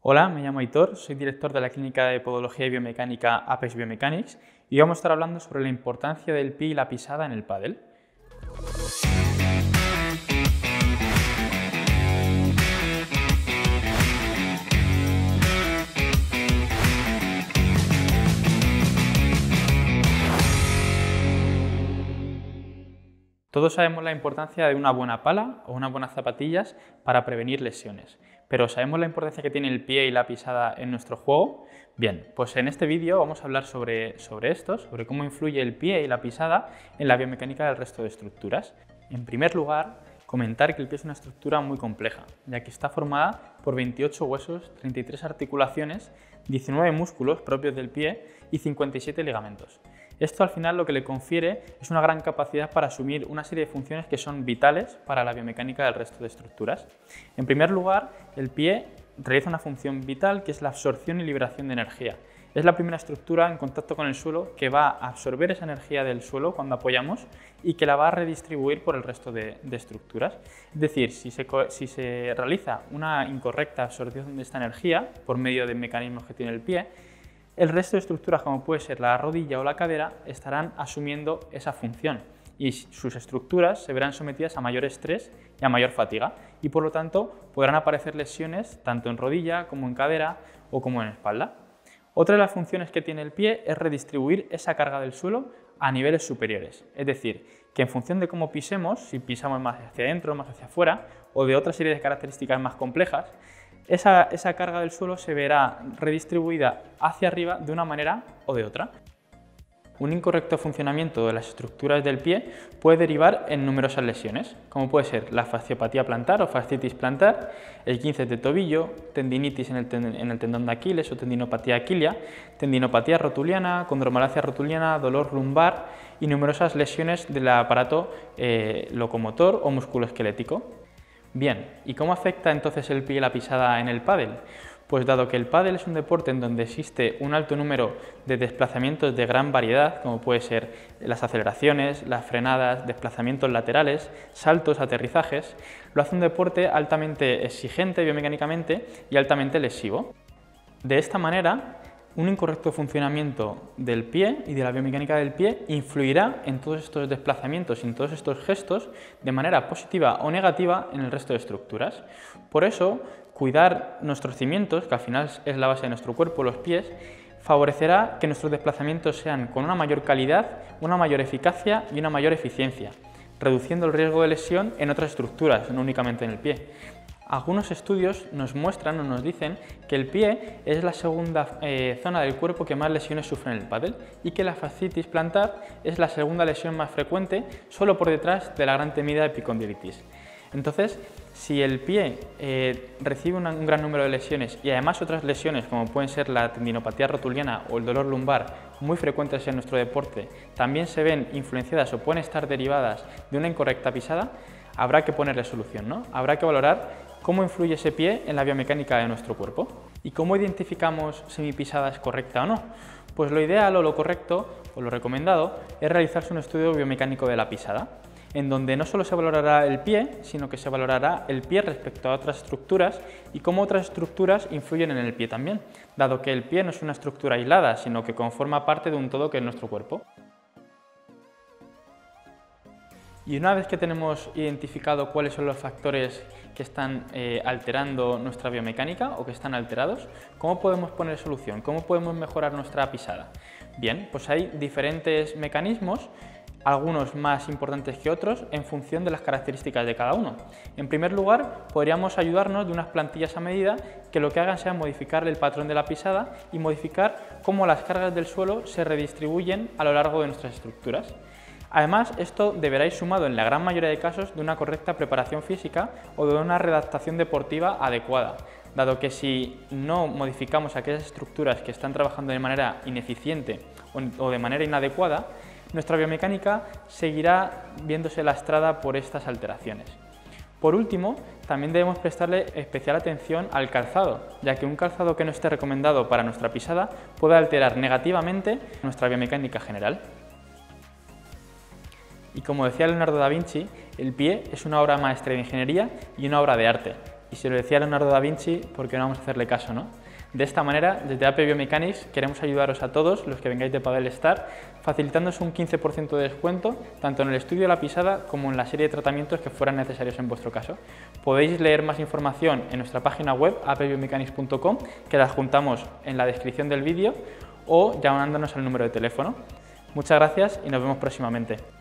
Hola, me llamo Aitor, soy director de la Clínica de Podología y Biomecánica Apex Biomechanics y vamos a estar hablando sobre la importancia del pie y la pisada en el pádel. Todos sabemos la importancia de una buena pala o unas buenas zapatillas para prevenir lesiones, pero ¿sabemos la importancia que tiene el pie y la pisada en nuestro juego? Bien, pues en este vídeo vamos a hablar sobre cómo influye el pie y la pisada en la biomecánica del resto de estructuras. En primer lugar, comentar que el pie es una estructura muy compleja, ya que está formada por 28 huesos, 33 articulaciones, 19 músculos propios del pie y 57 ligamentos. Esto al final lo que le confiere es una gran capacidad para asumir una serie de funciones que son vitales para la biomecánica del resto de estructuras. En primer lugar, el pie realiza una función vital que es la absorción y liberación de energía. Es la primera estructura en contacto con el suelo que va a absorber esa energía del suelo cuando apoyamos y que la va a redistribuir por el resto de estructuras. Es decir, si se realiza una incorrecta absorción de esta energía por medio de mecanismos que tiene el pie, el resto de estructuras, como puede ser la rodilla o la cadera, estarán asumiendo esa función y sus estructuras se verán sometidas a mayor estrés y a mayor fatiga y por lo tanto podrán aparecer lesiones tanto en rodilla como en cadera o como en espalda. Otra de las funciones que tiene el pie es redistribuir esa carga del suelo a niveles superiores, es decir, que en función de cómo pisemos, si pisamos más hacia adentro, más hacia afuera o de otra serie de características más complejas, esa carga del suelo se verá redistribuida hacia arriba de una manera o de otra. Un incorrecto funcionamiento de las estructuras del pie puede derivar en numerosas lesiones, como puede ser la fasciopatía plantar o fascitis plantar, el 15 de tobillo, tendinitis en el tendón de Aquiles o tendinopatía aquilia, tendinopatía rotuliana, condromalacia rotuliana, dolor lumbar y numerosas lesiones del aparato locomotor o musculoesquelético. Bien, ¿y cómo afecta entonces el pie y la pisada en el pádel? Pues dado que el pádel es un deporte en donde existe un alto número de desplazamientos de gran variedad, como puede ser las aceleraciones, las frenadas, desplazamientos laterales, saltos, aterrizajes, lo hace un deporte altamente exigente biomecánicamente y altamente lesivo. De esta manera, un incorrecto funcionamiento del pie y de la biomecánica del pie influirá en todos estos desplazamientos y en todos estos gestos de manera positiva o negativa en el resto de estructuras. Por eso, cuidar nuestros cimientos, que al final es la base de nuestro cuerpo, los pies, favorecerá que nuestros desplazamientos sean con una mayor calidad, una mayor eficacia y una mayor eficiencia, reduciendo el riesgo de lesión en otras estructuras, no únicamente en el pie. Algunos estudios nos muestran o nos dicen que el pie es la segunda zona del cuerpo que más lesiones sufre en el pádel y que la fascitis plantar es la segunda lesión más frecuente, solo por detrás de la gran temida epicondilitis. Entonces, si el pie recibe un gran número de lesiones y además otras lesiones como pueden ser la tendinopatía rotuliana o el dolor lumbar, muy frecuentes en nuestro deporte, también se ven influenciadas o pueden estar derivadas de una incorrecta pisada, habrá que ponerle solución, ¿no? Habrá que valorar cómo influye ese pie en la biomecánica de nuestro cuerpo. ¿Y cómo identificamos si mi pisada es correcta o no? Pues lo ideal o lo correcto o lo recomendado es realizarse un estudio biomecánico de la pisada, en donde no solo se valorará el pie, sino que se valorará el pie respecto a otras estructuras y cómo otras estructuras influyen en el pie también, dado que el pie no es una estructura aislada, sino que conforma parte de un todo que es nuestro cuerpo. Y una vez que tenemos identificado cuáles son los factores que están alterando nuestra biomecánica o que están alterados, ¿cómo podemos poner solución? ¿Cómo podemos mejorar nuestra pisada? Bien, pues hay diferentes mecanismos, algunos más importantes que otros, en función de las características de cada uno. En primer lugar, podríamos ayudarnos de unas plantillas a medida que lo que hagan sea modificar el patrón de la pisada y modificar cómo las cargas del suelo se redistribuyen a lo largo de nuestras estructuras. Además, esto deberá ir sumado en la gran mayoría de casos de una correcta preparación física o de una redactación deportiva adecuada, dado que si no modificamos aquellas estructuras que están trabajando de manera ineficiente o de manera inadecuada, nuestra biomecánica seguirá viéndose lastrada por estas alteraciones. Por último, también debemos prestarle especial atención al calzado, ya que un calzado que no esté recomendado para nuestra pisada puede alterar negativamente nuestra biomecánica general. Y como decía Leonardo da Vinci, el pie es una obra maestra de ingeniería y una obra de arte. Y si lo decía Leonardo da Vinci, ¿por qué no vamos a hacerle caso, no? De esta manera, desde AP Biomechanics queremos ayudaros a todos los que vengáis de Padel Star, facilitándoos un 15% de descuento tanto en el estudio de la pisada como en la serie de tratamientos que fueran necesarios en vuestro caso. Podéis leer más información en nuestra página web apbiomechanics.com, que la adjuntamos en la descripción del vídeo, o llamándonos al número de teléfono. Muchas gracias y nos vemos próximamente.